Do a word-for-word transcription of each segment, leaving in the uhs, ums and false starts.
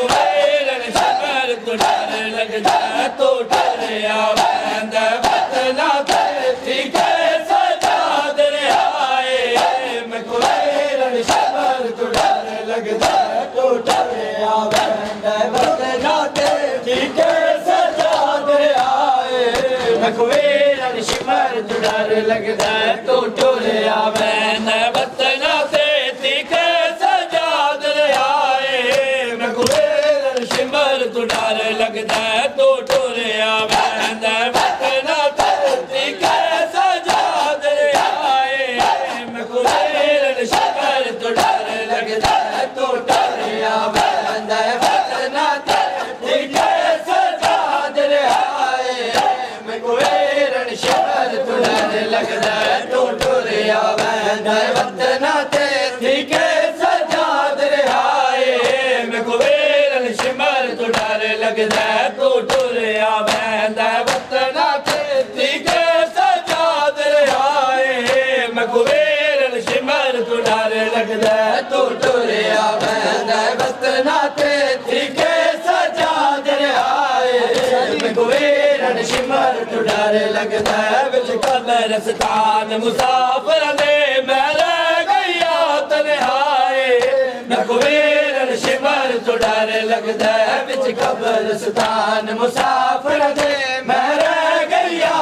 कुबेरन shimmer तो डर लगदा तो टुरिया वैंदा वतना ते ठीके सजाद रिहाए मैं कुबेरन शिमर तो डर लगदा तो टुरिया वैंदा वतना ते ठीके सजाद रिहाए मैं कुबेरन शिमर तो डर लगदा तो टुरिया वैंदा वतना ते ठीके सजाद रिहाए मैं कुबेरन शिमर तो डर लगदा तो टुरिया वैंदा वतना ते ठीके सजाद रिहाए मैं कुबेरन शिमर तो डर लगदा तो टुरिया वैंदा वतना ते ठीके सजाद रिहाए मैं कुबेरन शिमर तो डर लगदा तो टुरिया वैंदा वतना ते ठीके सजाद रिहाए मैं कुबेरन शिमर तो डर लगदा तो टुरिया वैंदा वतना ते ठीके सजाद रिहाए मैं कुबेरन शिमर तो डर लगदा तो टुरिया वैंदा वतना ते ठीके सजाद रिहाए मैं कुबेरन शिमर तो डर लगदा विच कब्रिस्तान मुसाफिर दे मैं रह गया तन्हाए मैं कुबेरन शिमर तो डर लगदा विच कब्रिस्तान मुसाफिर दे मैं रह गया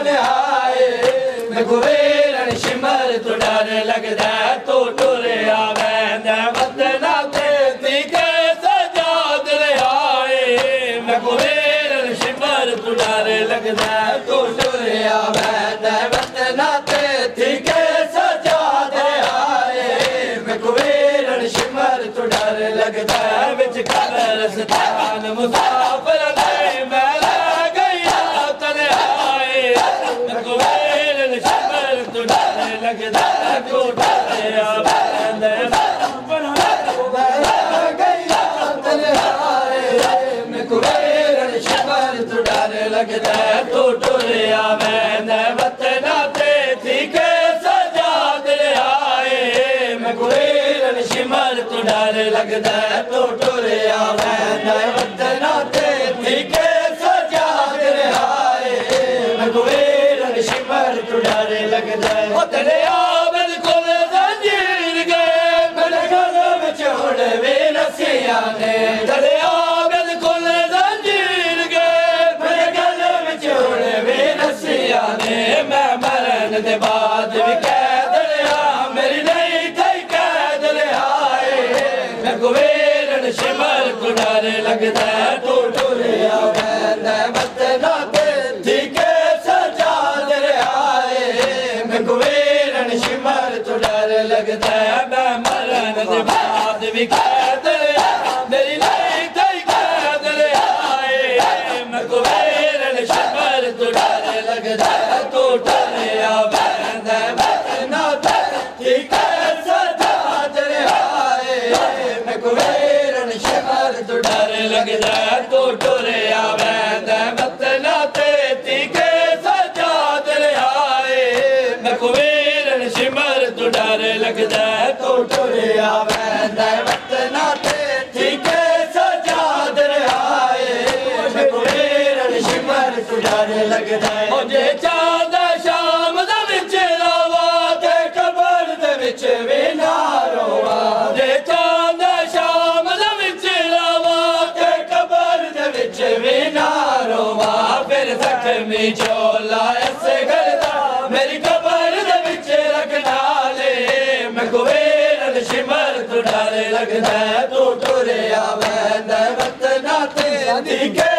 तन्हाए मैं कुबेरन शिमर तो डर लगदा तो टुरिया वैंदा वतना ते ठीके सजाद रिहाए मैं कुबेरन शिमर तो डर लगदा तो टुरिया वैंदा वतना ते ठीके सजाद रिहाए मैं कुबेरन शिमर तो डर लगदा विच कब्रिस्तान मुसाफिर दे मैं रह गया तन्हाए मैं कुबेरन शिमर तो डर लगदा तो टुरिया वैंदा मैं कुबेरन शिमर तो डर लगदा तो टुरिया वैंदा वतना ते ठीके सजाद रिहाए मैं कुबेरन शिमर तो डर लगदा तो टुरिया वैंदा वतना ते ठीके सजाद रिहाए मैं कुबेरन शिमर तो डर लगदा ओ दरिया बिल्कुल जंजीर गए मेरे गल विच हुण वे नसिया ने दरिया बिल्कुल जंजीर गए मेरे गल विच हुण वे नसिया ने मैं मरन दे बाद भी कैद रहा मेरी नहीं थई कैद रिहाए मैं कुबेरन शिमर तो डर लगदा तो टुरिया वैंदा वतना ते ठीके सजाद रिहाए मैं कुबेरन शिमर तो डर लगदा मैं मरन दे बाद भी कैद रहा मेरी नहीं थई कैद रिहाए मैं कुबेरन शिमर तो डर लगदा तो टुरिया वैंदा वतना ते ठीके सजाद रिहाए मैं कुबेरन शिमर तो डर लगदा तो टुरिया वैंदा वतना ते ठीके सजाद रिहाए मैं कुबेरन शिमर तो डर लगदा तो टुरिया वैंदा वतना ते ठीके सजाद रिहाए मैं कुबेरन शिमर तो डर लगदा ओ जे चांदा शाम दा विच रोवा ते कबर दे विच वे ना रोवा जे चांदा शाम दा विच रोवा ते कबर दे विच वे ना रोवा फिर जख्मी झोला इस गलदा मेरी कबर दे विच रखना ले मैं कुबेरन शिमर तो डर लगदा तो टुरिया वैंदा वतना ते ठीके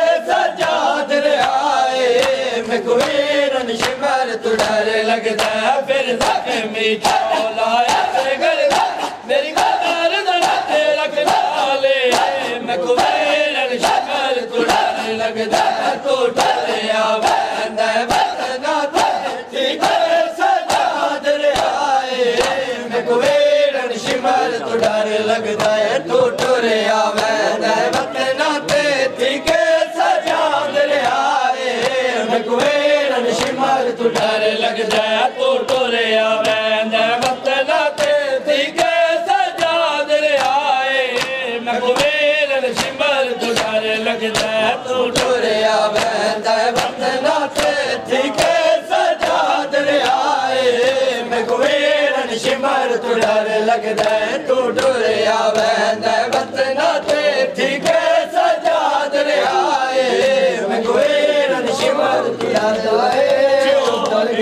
सजाद रिहाए मैं कुबेरन शिमर तो डर लगदा फिर जख्मी झोला इस गलदा मेरी कबर दे विच रखना ले मैं कुबेरन शिमर तो डर लगदा तो टुरिया वैंदा वतना ते ठीके सजाद रिहाए मैं कुबेरन शिमर तो डर लगदा तो टुरिया वैंदा वतना ते ठीके सजाद रिहाए मैं कुबेरन शिमर तो डर लगदा तो टुरिया वैंदा वतना ते ठीके सजाद रिहाए मैं कुबेरन शिमर शिमर तू डर लगता है तू टुरिया वैंदा वतना ते ठीके सजा दरियाए मैं कुवेरन शिमर तू डर लगता है तू टुरिया वैंदा वतना ते ठीके सजा दरियाए मैं कुवेरन शिमर तू डर उतर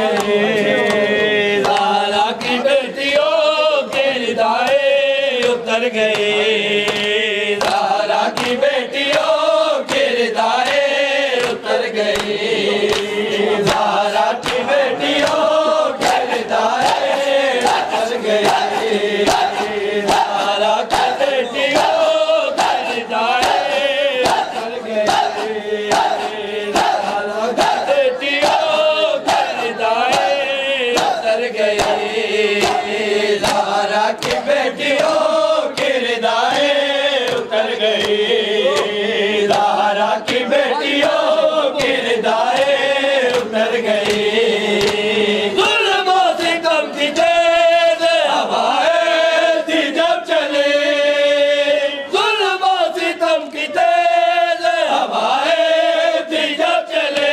गए लाला की बेटियों के रिदाए उतर गए लाला की बेटियों के रिदाए उतर गई लाला की बेटियों के रिदाए उतर गई लाला की बेटियों के रिदाए उतर गई लाला की बेटियों के रिदाए उतर गई लाला की बेटियों के रिदाए उतर गई लारा की बेटियों की रिदाए उतर गई जुल्मों से कम की तेज हवाएं थी जब चले जुल्मों से कम की तेज हवाएं थी जब चले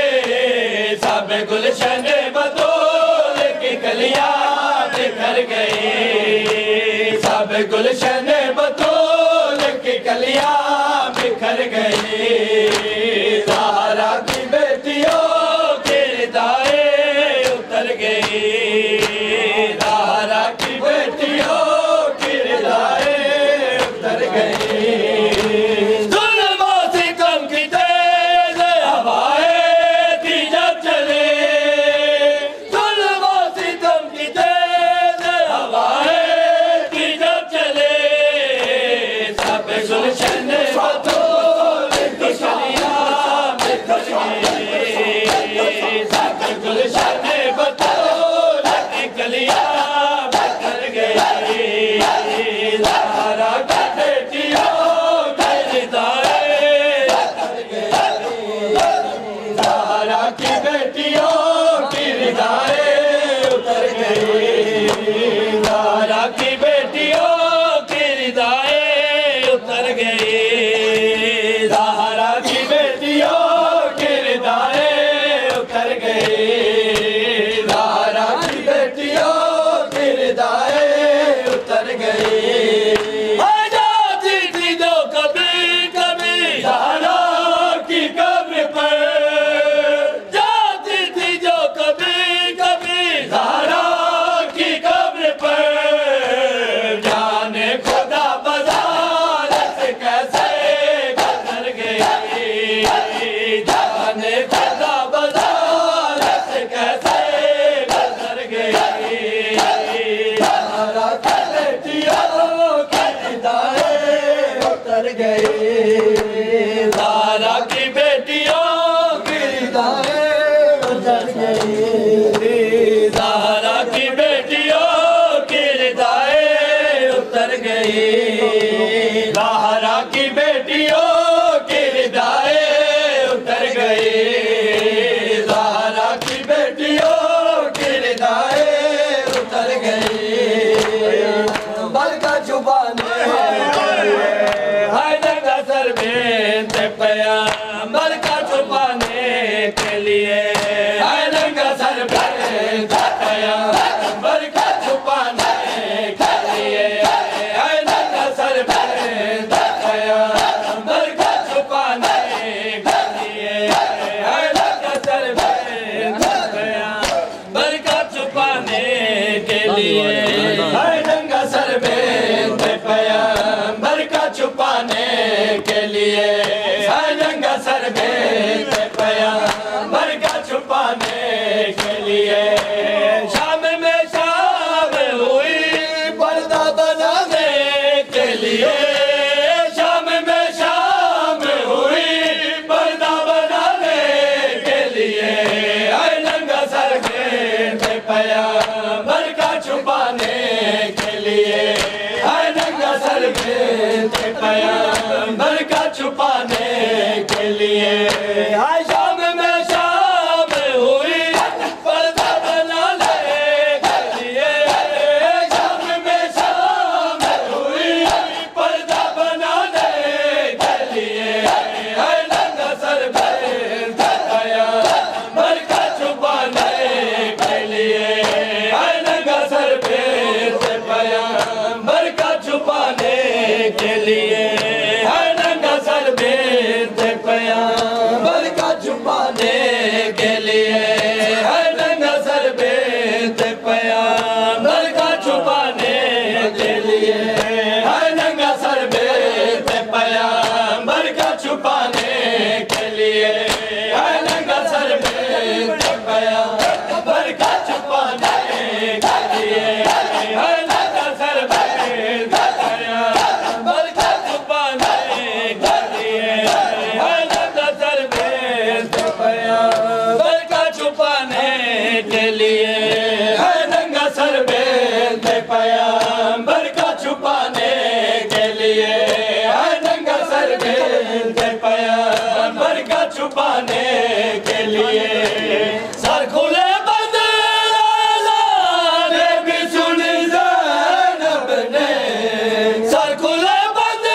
सब गुलशन बतौर की कलियां बिखर गई सब गुलशन बतौर की कलियां बिखर गई ज़हरा की बेटियों के रिदाए उतर गई ज़हरा की बेटियों की रिदाए उतर गई जुल्मों से कम की तेज हवाएं थी जब चले जुल्मों से कम की तेज हवाएं थी जब चले सब गुलशन बतौर की कलियां बिखर गई सब गुलशन बतौर की कलियां बिखर गई ज़हरा की बेटियों के रिदाए उतर गई ज़हरा की बेटियों की रिदाए उतर गई ज़हरा की बेटियों की रिदाए उतर गई ज़हरा की बेटियों की रिदाए उतर गई ज़हरा की बेटियों की रिदाए उतर गई आ जाती थी जो कभी कभी ज़हरा की कब्र पर जाती थी जो कभी कभी ज़हरा की कब्र पर जाने खुदा बाजार से कैसे गुजर गई जाने खुदा बाजार से कैसे गुजर गई ज़हरा की बेटियों की रिदाए उतर गई ज़हरा की बेटियों की रिदाए उतर गई ज़हरा की बेटियों की रिदाए उतर गई ज़हरा की बेटियों की रिदाए उतर गई ज़हरा की बेटियों की रिदाए उतर गई बलका जुबाने हाय जगह सर में ते पया बलका छुपाने के लिए हाय जगह सर में ते पया बलका छुपाने के लिए हाय जगह सर में ते पया बलका छुपाने के लिए हाय जगह सर में ते पया बलका छुपाने के लिए हाय जगह सर में ते पया बलका छुपाने के लिए हाय जगह सर में ते पया बलका छुपाने के लिए शाम में शाम हुई पर्दा बनाने के लिए शाम में शाम हुई पर्दा बनाने के लिए हाय जगह सर में ते पया बलका छुपाने के लिए हाय जगह सर में ते पया बलका छुपाने के लिए हाय शाम में शाम हुई पर्दा बनाने के लिए शाम में शाम हुई पर्दा बनाने के लिए छुपाने के लिए है नंगा सर बेच पाया बरका छुपाने के लिए है नंगा सर बेच पाया बरका छुपाने के लिए है नंगा सर बेच पाया बरका छुपाने के लिए है नंगा सर बेच पाया बरका छुपाने के लिए है नंगा सर बेच पाया बरका छुपाने के लिए सर खुले बंद ने भी सुनी ज़ैनब ने सर खुले बंद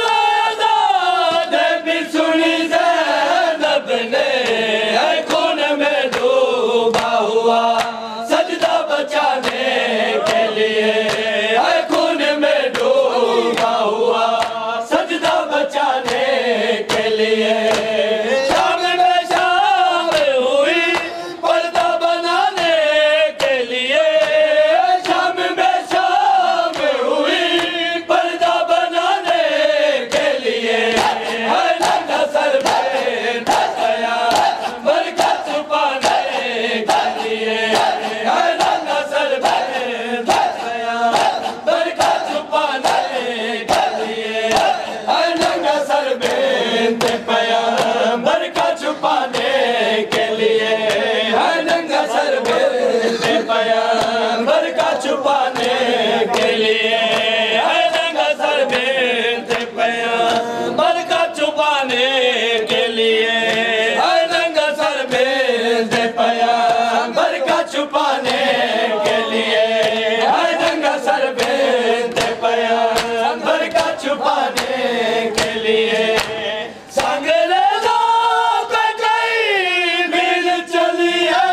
ने भी सुनी ज़ैनब ने है खून में डूबा हुआ सजदा बचाने के लिए है खून में डूबा हुआ सजदा बचाने के लिए शाम में शाम हुई पर्दा बनाने के लिए शाम में शाम हुई पर्दा बनाने के लिए है नंगा सर बेच पाया बरका छुपाने के लिए है नंगा सर बेच पाया बरका छुपाने के लिए है नंगा सर बेच पाया बरका छुपाने के लिए है नंगा सर बेच पाया बरका छुपाने के लिए है नंगा सर बेच पाया बरका छुपाने के लिए है नंगा सर बेच पाया बरका छुपाने के लिए है नंगा सर बेच पाया बरका छुपाने के लिए सांगले पे गई मिल चली है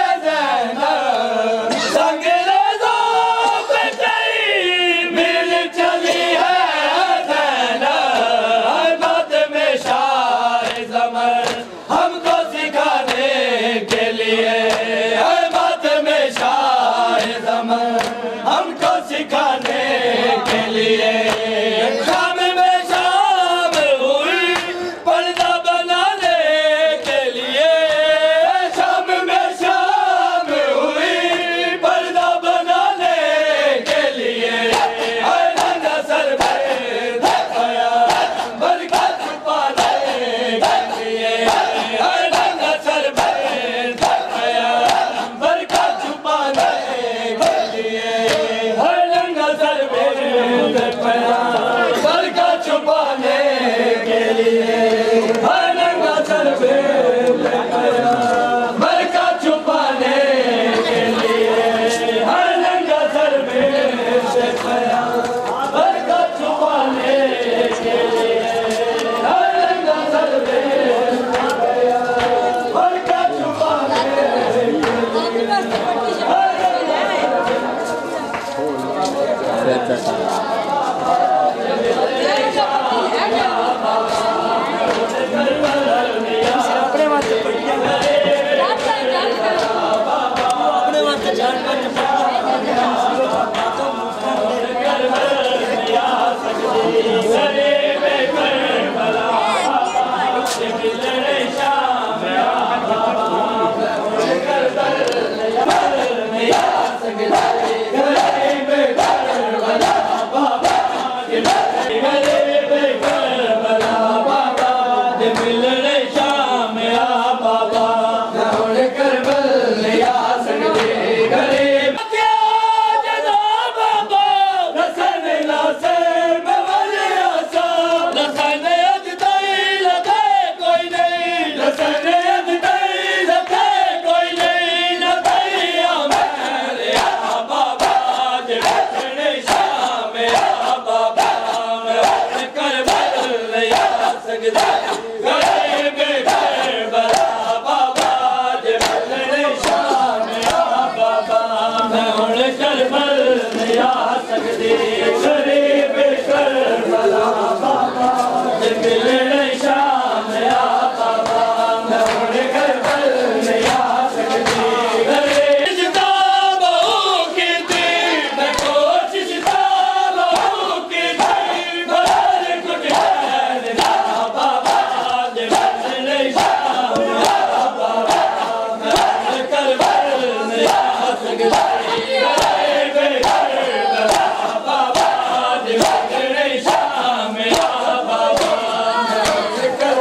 ज़ैनब सांगले पे गई मिल चली है ज़ैनब बात में शाह ज़मर हमको सिखाने के लिए है बात में शाह ज़मर हमको सिखाने के लिए शाम में शाम हुई पर्दा बनाने के लिए शाम में शाम हुई पर्दा बनाने के लिए है नंगा सर बेच पाया बरका छुपाने के लिए है नंगा सर बेच पाया बरका छुपाने के लिए है नंगा सर बेच पाया बरका छुपाने के लिए है नंगा सर बेच पाया बरका छुपाने के लिए है नंगा सर बेच पाया बरका छुपाने के लिए है नंगा सर बेच पाया बरका छुपाने अपने माथे अपने माथे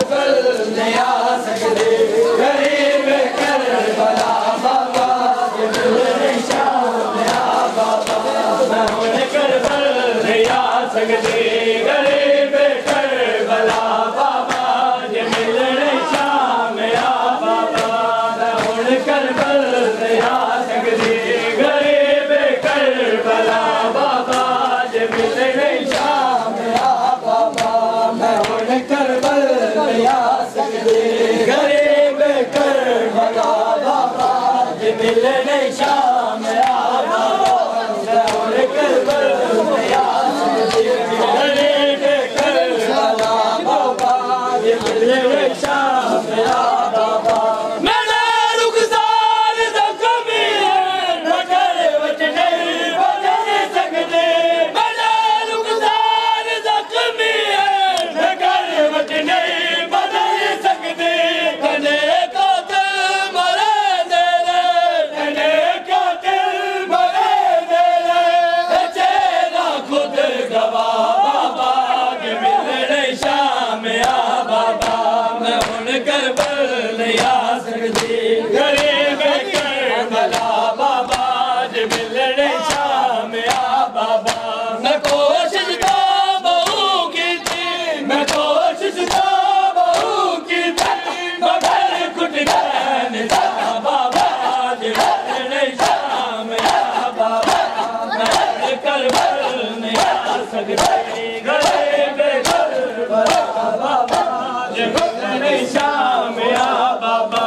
पल नहीं आ सकते गरीब करबला बाबा जे मिलने शाम आ बाबा मैं हुण करबल नहीं आ सकते गरीब करबला बाबा जे मिलने शाम आ बाबा मैं हुण करबल नहीं आ सकते गरीब करबला बाबा जे मिलने शाम आ बाबा मैं हुण करबल नहीं आ सकते गरीब करबला बाबा जे मिलने शाम आ बाबा मैं हुण करबल नहीं आ सकते गरीब करबला बाबा जे मिलने शाम आ बाबा मेरा रुखसार ज़ख्मी है नगर विच नहीं बदल सकते मेरा रुखसार ज़ख्मी है नगर विच नहीं बदल सकते कने कातिल मरे दे रे कने कातिल मरे दे रे चेहरा खुद गवाह बाबा के मिलने शाम आ बाबा मैं हुण करबल नहीं आ सकती गरीब करबला बाबा जे मिलने शाम आ बाबा मैं कोशिश तो बहु की थी मैं कोशिश तो बहु की थी मगर खुद गैन था बाबा जे मिलने शाम आ बाबा मैं हुण करबल नहीं आ सकती गरीब करबला बाबा जे मिलने शाम आ बाबा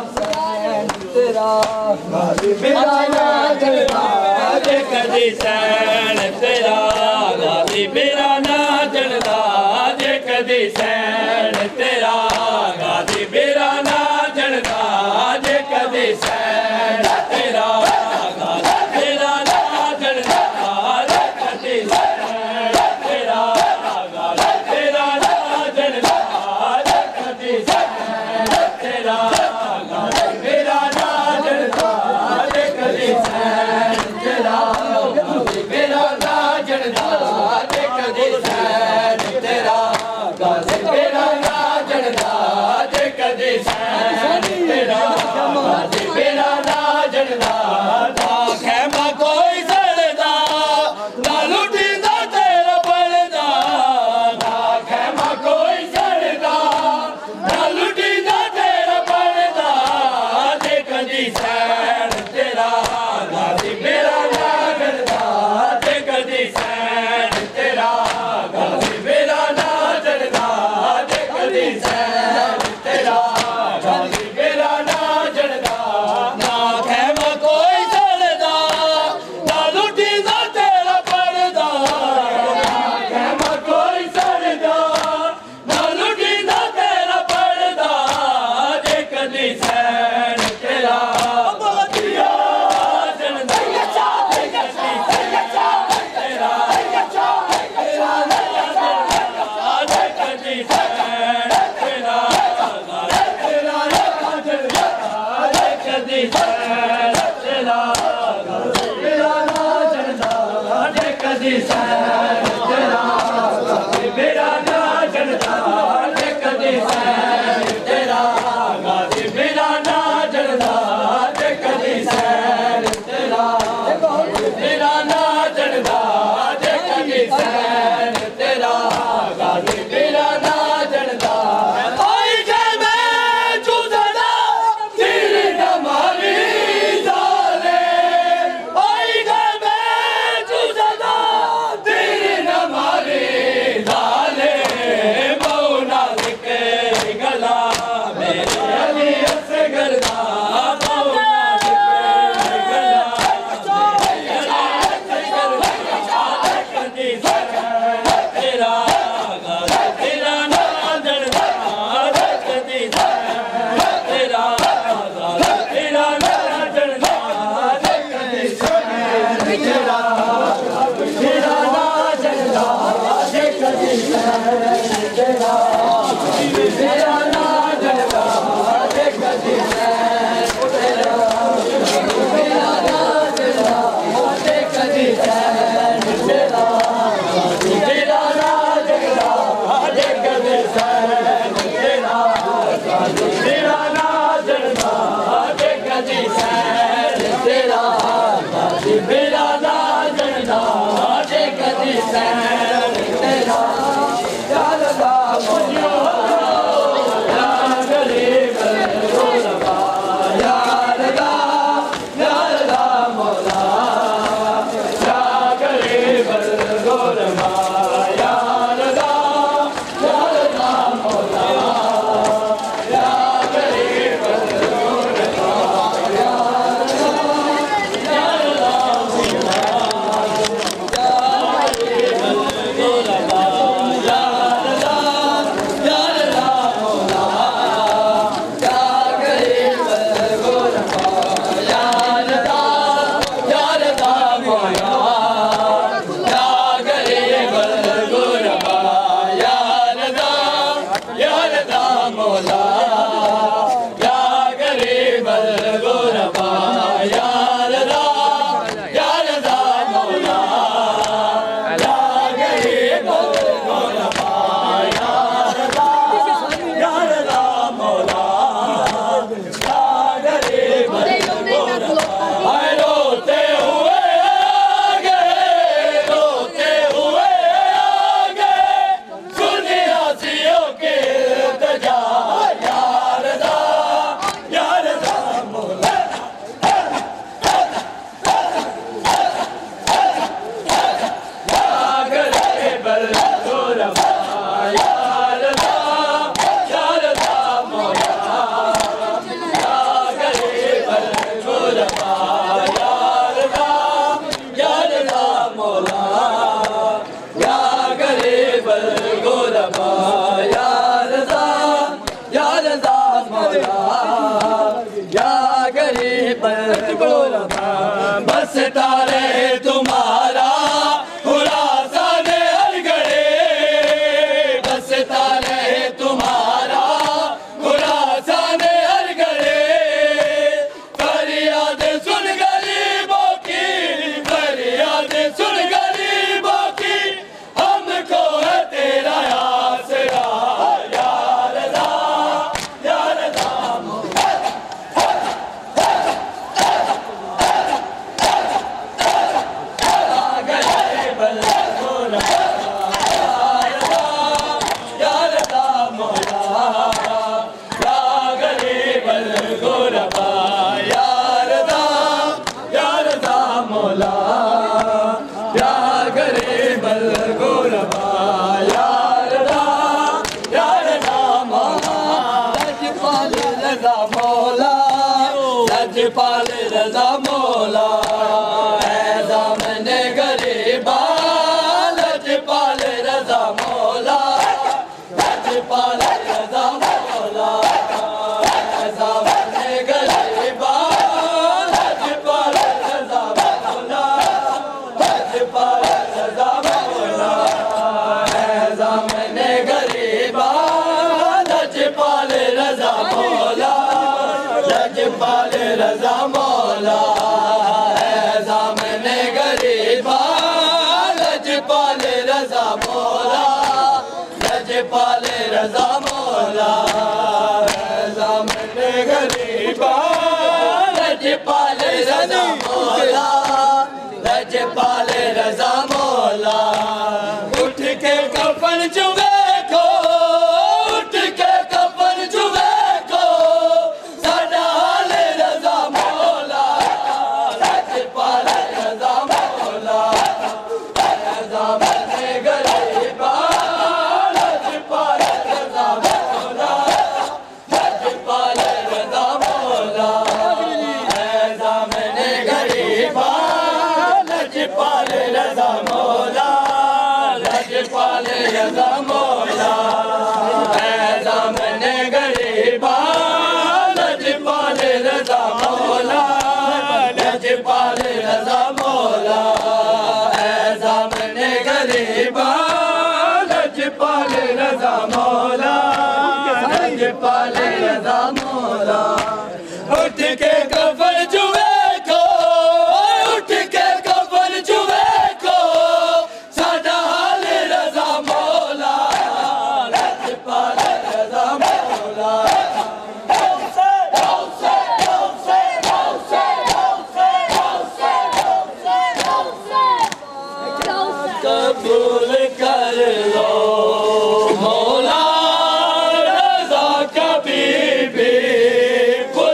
तेरा मेरा ना जलवा जे कदी सैन तेरा गाली मेरा ना जलदा जे कदी सैन तेरा गाली मेरा ना जलदा जे कदी सैन तेरा गाली मेरा ना जलदा जे कदी सैन तेरा गाली मेरा ना जलदा जे कदी सैन तेरा गाली मेरा ना जलदा जे कदी सैन तेरा गाली मेरा ना जलदा जे कदी सैन तेरा गाली मेरा ना जलदा जे कदी सैन तेरा गाली मेरा ना जलदा ना खैमा कोई सड़दा ना लुटीदा तेरा बलदा ना खैमा कोई सड़दा ना लुटीदा तेरा बलदा जे कदी सैन तेरा गाली मेरा ना जलदा जे कदी सैन तेरा गाली मेरा ना जलदा जे कदी सैन तेरा गाली मेरा ना जलदा ना खैमा कोई सड़दा ना लुटीदा तेरा बलदा ना खैमा कोई सड़दा ना लुटीदा तेरा बलदा जे कदी सैन तेरा दिया जलदा जे कदी सैन तेरा तेरा जे कदी सैन तेरा तेरा जलदा जे कदी सैन तेरा मेरा ना जलदा जे कदी सैन तेरा मेरा ना जलदा जे कदी सैन तेरा गाली मेरा ना जलदा जे कदी सैन तेरा मेरा ना जलदा जे कदी सैन तेरा गाली मेरा ना जलदा आई के मैं चूसदा दिल न मारी जाले आई के मैं चूसदा दिल न मारी जाले मौला के गला मेरे अली असगर दा मौला के गला मेरे अली असगर दा कदी सैन तेरा गाली तेरा ना जलदा कदी सैन तेरा गाली तेरा ना जलदा कदी सैन तेरा मेरा ना जलदा कदी सैन तेरा मेरा ना जलदा कदी सैन तेरा मेरा ना जलदा कदी सैन तेरा मेरा ना जलदा कदी सैन तेरा मौला या गरीब गुरबा या रज़ा या रज़ा मौला या गरीब गुरबा या रज़ा या रज़ा मौला या गरीब गुरबा आए रोते हुए आगे रोते हुए आगे सुने आसियों के इल्तिजा या रज़ा या रज़ा मौला या गरीब गुरबा या रज़ा या रज़ा मौला या गरीब गुरबा या रज़ा या रज़ा मौला या गरीब गुरबा या रज़ा या रज़ा मौला या गरीब गुरबा बस तारे तुम्हारा खुरासान हर घड़े बस तारे तुम्हारा खुरासान हर घड़े फरियाद सुन गरीबों की फरियाद सुन गरीबों की हमको है तेरा आसरा या रज़ा या रज़ा मौला गरीब गुरबा या रज़ा मौला या गरीब गुरबा या रज़ा या रज़ा मौला या गरीब गुरबा या रज़ा या रज़ा मौला लजपाल रज़ा मौला लजपाल रज़ा मौला है दामने गरीबा लजपाल रज़ा मौला लजपाल रज़ा मौला है दामने गरीबा लजपाल रज़ा मौला लजपाल रज़ा मौला है दामने गरीबा लजपाल रज़ा मौला लजपाल रज़ा मौला है दामने गरीबा लजपाल रज़ा मौला लजपाल रज़ा मौला है दामने गरीबा लजपाल रज़ा मौला लजपाल रज़ा मौला उठ के कफन चुवे को उठ के कफन चुवे को साडा हाल रज़ा मौला लजपाल रज़ा मौला दामने गरीबा लजपाल रज़ा मौला लजपाल रज़ा मौला है दामने गरीबा लजपाल रज़ा मौला लजपाल रज़ा मौला है दामने गरीबा लजपाल रज़ा मौला लजपाल रज़ा मौला है दामने गरीबा लजपाल रज़ा मौला लजपाल रज़ा मौला उठ के कफन चुवे को उठ के कफन चुवे को साडा हाल रज़ा मौला लजपाल रज़ा मौला कबूल कर लो मौला रज़ा कभी भी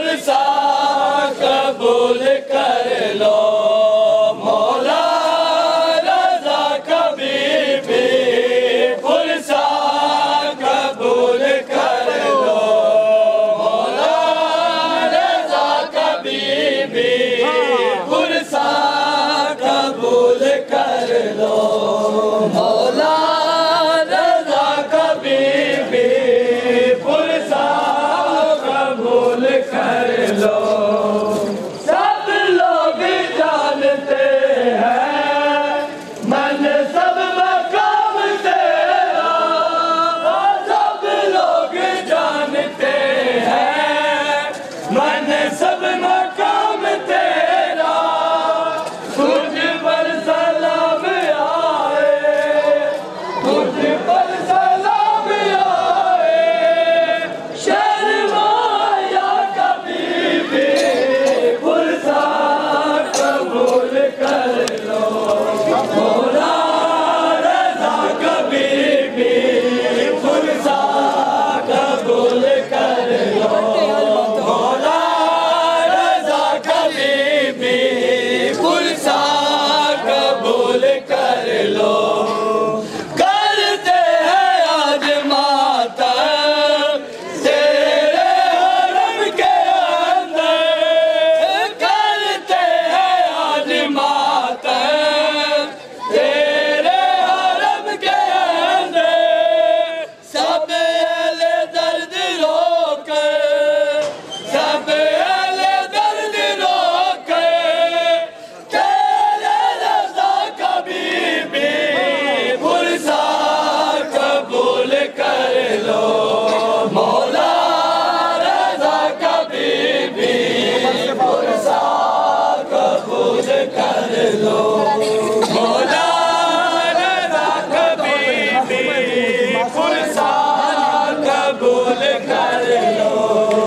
कबूल कर लो।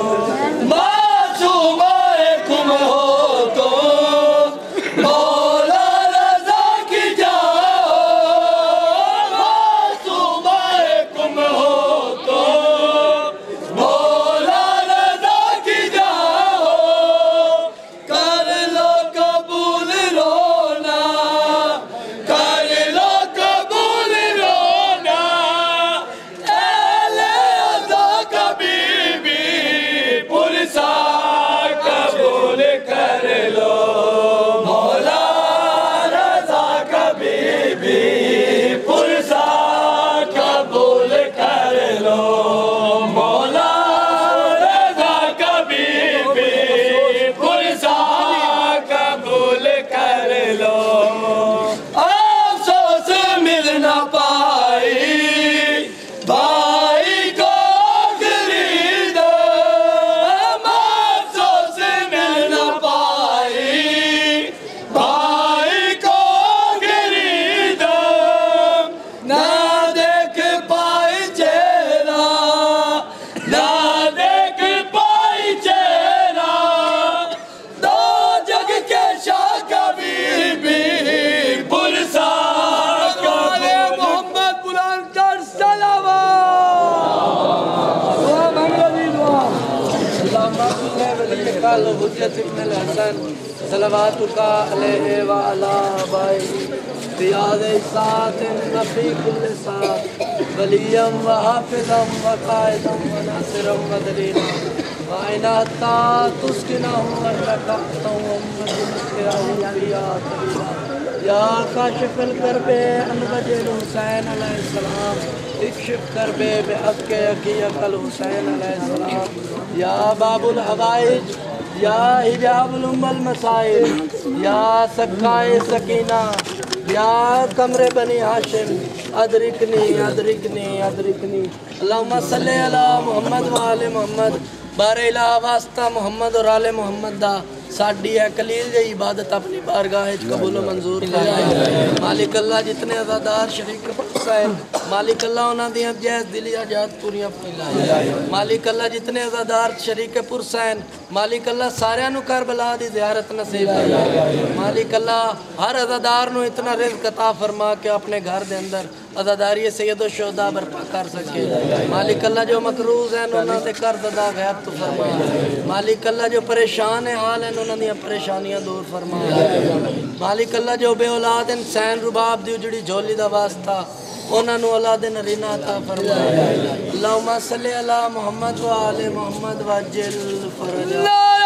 मासूमाए तुम हो तो मौला रजा की जाओ, मासूमाए तुम हो तो मौला रजा की जाओ। कर लो कबूल रोना, कर लो कबूल रोना, एले अज़ा कभी भी पुरसा कबूल कर लो। मौला रज़ा कभी भी पुरसा कबूल कर लो। मौला रज़ा कभी भी पुरसा कबूल कर लो। अफसोस मिल न पाई भाई को खरीद, अफसोस मिल न पाई भाई को खरीद। ना देख पाई चेहरा, ना देख पाई चेहरा, दो जग के शाह कभी भी पुरसा कबूल। मोहम्मद बुलंद कर सलावत। कल हुज्जत इब्न हसन सलवातुका अलैहि व अला बाई रियाद सात नबी कुल सात वलियम व हाफिज़म व कायदम व नासिरम व दलीला व इनाता तुस्किनहु व रकातहु व मुस्किया तबीला या काशिफल करबे अनवजल हुसैन अलैहिस्सलाम इक्शिफ करबे बेहक़्क़े यकीकल हुसैन अलैहिस्सलाम या बाबुल हवाइज या हिजाबुल उम्मल मसाइल या सक्काए सकीना या कमरे बनी हाशिम अदरिकनी अदरिकनी अदरिकनी अल्लाहुम्मा सल्ली अला मुहम्मद व आले मुहम्मद बारे इला वास्ता मुहम्मद और आले मुहम्मद दा साड़ी है कलील जी इबादत अपनी बारगाह कबूल मंजूर फरमाए। मालिक अल्लाह जितने अज़ादार शरीक हुसैन मालिक अल्लाह उन्हां दी जैस दिली आजाद पूरियां फरमाए। मालिक अल्लाह जितने अज़ादार शरीक हुसैन मालिक अल्लाह सारियां नु करबला दी ज़ियारत नसीब फरमाए। मालिक अल्लाह हर अज़ादार नु इतना रिज़्क़ अता फरमा के अपने घर दे अंदर अज़ादारी सैयद शुहदा बर्पा कर सके। मालिक अल्लाह जो मकरूज़ हैं उन्हां दे कर्ज़ अदा गैब तो फरमा। मालिक अल्लाह जो परेशान है हाल हैं उन्हां दी परेशानियां दूर फरमा। मालिक अल्लाह जो बे औलाद हैं सैन रुबाब दी उजड़ी झोली दा वास्ता उन्हां नु औलाद नरीना अता फरमा। अल्लाहुम्मा सल्ली अला मुहम्मद व आले मुहम्मद वज्जिल फरजा।